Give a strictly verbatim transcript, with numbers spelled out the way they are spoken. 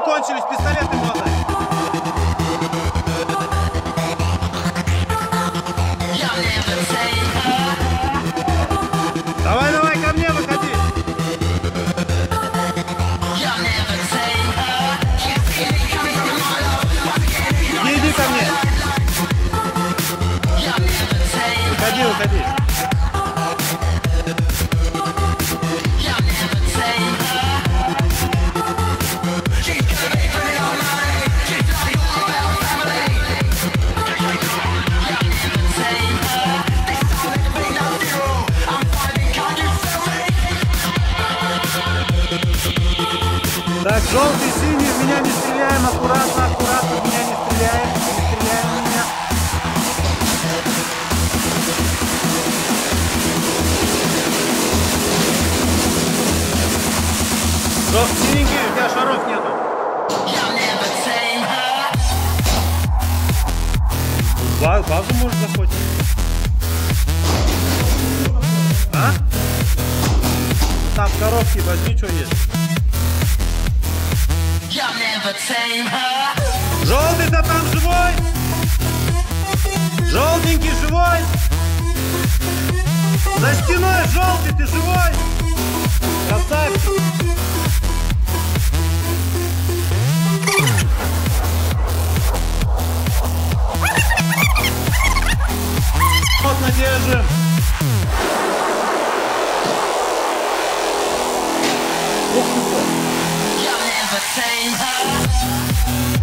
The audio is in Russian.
кончились, пистолеты можно. Давай, давай, ко мне выходи. Иди, иди ко мне. Выходи, выходи. Так, желтый, синий, в меня не стреляем, аккуратно, аккуратно, в меня не стреляем, не стреляем в меня. Желтый, синенький, у тебя шаров нету. В базу можешь заходить. А? Там в коробке возьми, что есть. Желтый-то там живой? Желтенький живой? За стеной желтый, ты живой? Красавчик! Вот надержим. Ух ты!